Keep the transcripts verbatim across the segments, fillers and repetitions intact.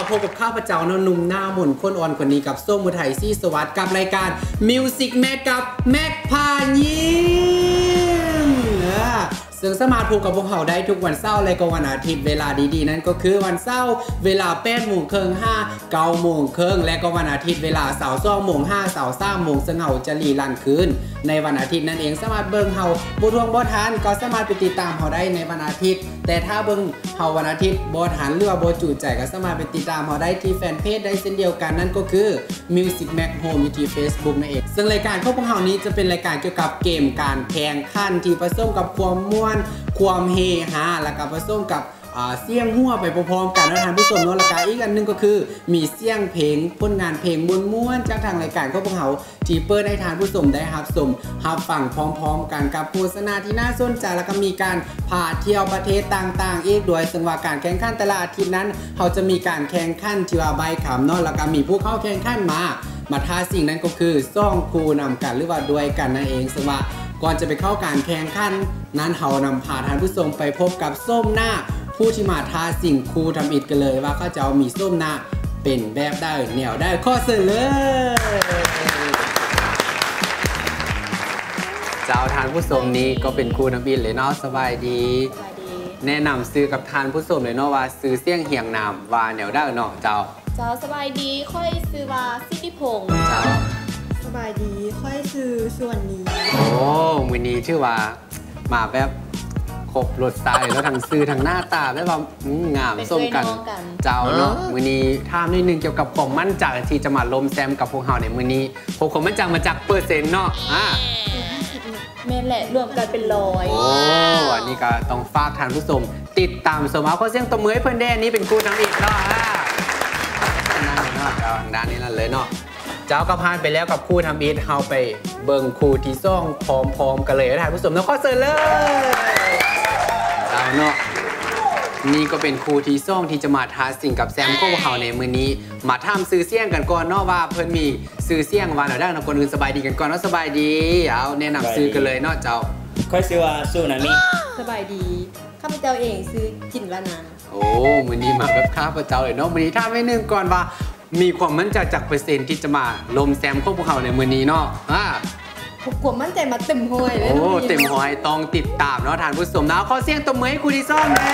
พบกับข้าพเจ้าเนาะหนุ่มหน้าหมุนคนอ่อนคนนี้กับส้มอุทัยซี่สวัสดิ์กับรายการ Music Mag กับแม็กพายิ้มซึ่งสามารถพบกับพวกเขาได้ทุกวันเสาร์และก็วันอาทิตย์เวลาดีๆนั่นก็คือวันเสาร์เวลาแปดโมงครึ่งห้าเก้าโมงครึ่งและก็วันอาทิตย์เวลาเสาร์สองโมงห้าเสาร์สามโมงซึ่งเฮาจะรีลันคืนในวันอาทิตย์นั่นเองสามารถเบิ่งเฮาบ่ทวงบ่ทันก็สามารถไปติดตามเฮาได้ในวันอาทิตย์แต่ถ้าเบิ่งเฮาวันอาทิตย์บ่ทันหรือว่าบ่จูใจก็สามารถไปติดตามเฮาได้ที่แฟนเพจได้เช่นเดียวกันนั่นก็คือ Music Mag Home ที่ Facebook นั่นเองซึ่งรายการของพวกเฮานี้จะเป็นรายการเกี่ยวกับเกมการแข่งขันที่ผสมกับความม่วนความเฮฮาแล้วก็ผสมกับเสียงหัวไปพร้อมๆกันนะท่านผู้ชมเนาะแล้วก็อีกอันนึงก็คือมีเสียงเพลงผลงานเพลงม้วนๆจากทางรายการของพวกเขาที่เปิดให้ท่านผู้ชมได้รับชมรับฟังพร้อมๆกันกับโฆษณาที่น่าสนใจแล้วก็มีการพาเที่ยวประเทศต่างๆอีกด้วยซึ่งว่าการแข่งขันแต่ละอาทิตย์นั้นเขาจะมีการแข่งขันที่ว่าใบขำเนาะแล้วก็มีผู้เข้าแข่งขันมามาท้าสิ่งนั้นก็คือซ่องคู่นำกันหรือว่าด้วยกันนั่นเองซึ่งว่าก่อนจะไปเข้าการแข่งขันนั้นเขานำพาท่านผู้ชมไปพบกับส้มหน้าผู้ที่มาท้าสิ่งครูทำอิดกันเลยว่าเขาจะเอามีส้มหน้าเป็นแบบได้แนวได้ข้อเสนอเลยเจ้าทานผู้ชมนี้ก็เป็นครูทำอิดเลยเนาะสบายดีแนะนำซื้อกับทานผู้ชมเลยเนาะว่าซื้อเสี่ยงเหียงนามว่าแนวได้เนาะเจ้าเจ้าสบายดีค่อยซื้อว่าสิทธิพงษ์เจ้าสบายดีค่อยซื้อส่วนนี้โอ้มือนี้ชื่อว่ามาแบบครบรสชาติแล้วทั้งซื้อทั้งหน้าตาได้ว่างามส้มกันเจ้าเนาะมือนี้ถามนิดนึงเกี่ยวกับความมั่นใจที่จะมาล้มแซมกับพวกเราในมือนี้พวกผมมั่นใจมาจากเปอร์เซ็นต์เนาะอ่าแม่แหละรวมกันเป็นร้อยโอ้อันนี้ก็ต้องฝากทานผู้ชมติดตามสมาคมเสียงตบมือให้เพื่อนแดนนี้เป็นครูทั้งอีกเนาะอ่านั่นเลยเนาะเจ้าด้านนี้นั่นเลยเนาะเจ้าก็ผ่านไปแล้วกับครูทำอีทเฮาไปเบิ่งครูที่ซ่องพร้อมๆกันเลยท่านผู้ชมแล้วก็เสิร์ฟเลยเจ้าเนาะนี่ก็เป็นครูที่ซ่องที่จะมาท้าสิ่งกับแซมโก้เฮาในมือนี้มาทำซื้อเสี่ยงกันก่อนเนาะว่าเพิ่นมีซื้อเสี่ยงวันเอาได้นะคนอื่นสบายดีกันก่อนเนาะสบายดีเอาแนะนำซื้อกันเลยเนาะเจ้าค่อยซื้อว่าสู้นะมิสบายดีข้าพเจ้าเองซื้อกินละนานโอ้มือนี้มาแบบข้าพเจ้าเลยเนาะมือนี้ถ้าไม่นึงก่อนว่ามีความมั่นใจจากเปอร์เซ็นต์ที่จะมาลมแซมของพวกเขาในมือนี้เนาะอ่าความมั่นใจมาเต็มห้อยเลยโอ้เต็มห้อยต้องติดตามเนาะทานผู้ชมนะขอเสียงตบมือให้ครูที่ซ่อมเลย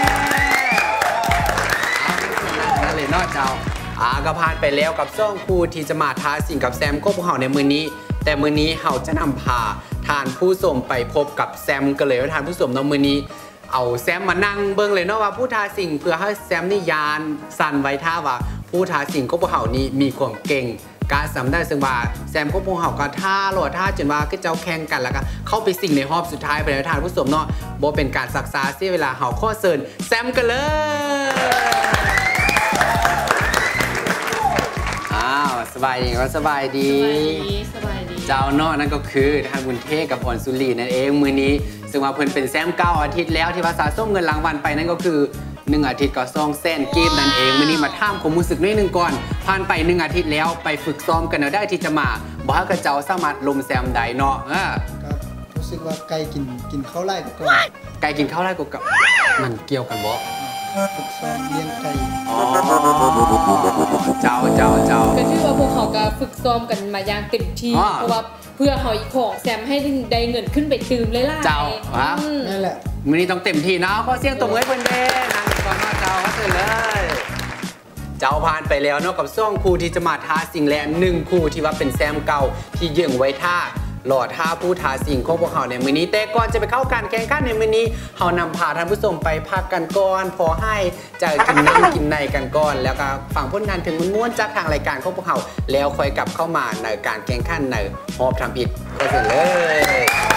นั่นเลยเนาะเจ้าอ่าก็ผ่านไปแล้วกับซ่องครูที่จะมาท้าสิ่งกับแซมของพวกเขาในมือนี้แต่มือนี้เขาจะนำพาทานผู้ชมไปพบกับแซมกันเลยว่าทานผู้ชมเนาะมือนี้เอาแซมมานั่งเบิ้งเลยเนาะว่าผู้ท้าสิ่งเพื่อให้แซมนี่ยานสั่นไว้ท่าว่าผู้ท้าสิ่งก็พวกเขานี้มีความเก่งการสำได้ซึ่งว่าแซมก็พวกเขาก็ท่าโหลดท่าจนว่าก็เจ้าแข่งกันแล้วก็เข้าไปสิ่งในรอบสุดท้ายไปแล้วทานผู้ชมเนาะโบเป็นการศึกษาเสียเวลาเขาข้อเซิร์นแซมกันเลยอ้าวสบายดีก็สบายดีสบายดีเจ้าเนาะนั่นก็คือทานบุญเทพกับอ่อนสุรีนั่นเองมือนี้ซึ่งว่าเพิ่นเป็นแซมเก้าอาทิตย์แล้วที่ว่าสะสมเงินรางวัลไปนั่นก็คือหนึ่งอาทิตย์ก็ซองแซนกีบนั่นเองวันนี้มาท่ามความรู้สึกนิดนึงก่อนผ่านไปหนึ่งอาทิตย์แล้วไปฝึกซ้อมกันเอาได้ที่จะมาบอกให้กระเจ้าสามารถลมแซมได้เนาะครับรู้สึกว่าไก่กินกินข้าวไร่ก็ไก่กินข้าวไร่ก็มันเกี่ยวกันบ่ฝึกซ้อมเลี้ยงไก่อ๋อเจ้าเจ้าเจ้าก็ชื่อว่าพวกเขาก็ฝึกซ้อมกันมาอย่างเต็มที่เพราะว่าเพื่อเขาอีกของแซมให้ได้เงินขึ้นไปตื่มเลยล่ะเจ้าครับนั่นแหละมื้อนี้ต้องเต็มที่นะขอเสียงตบมือให้เพิ่นเด้นั่งก่อนเนาะเจ้าก็เสร็จเลยเจ้าผ่านไปแล้วเนาะกับซ่องครูที่จะมาท้าสิ่งและหนึ่งครูที่ว่าเป็นแซมเก่าที่เยื่องไว้ท่าหล่อท่าผู้ท้าสิ่งของพวกเขาในมื้อนี้แต่ก่อนจะไปเข้าการแข่งขันในมื้อนี้เฮานำพาท่านผู้ชมไปพักกันก่อนพอให้จะกินน้ำกินในกันก่อนแล้วก็ฟังผลงานถึงม้วนๆจากทางรายการของพวกเขาแล้วค่อยกลับเข้ามาในการแข่งขันในฮอบทำอิดก็เสร็จเลย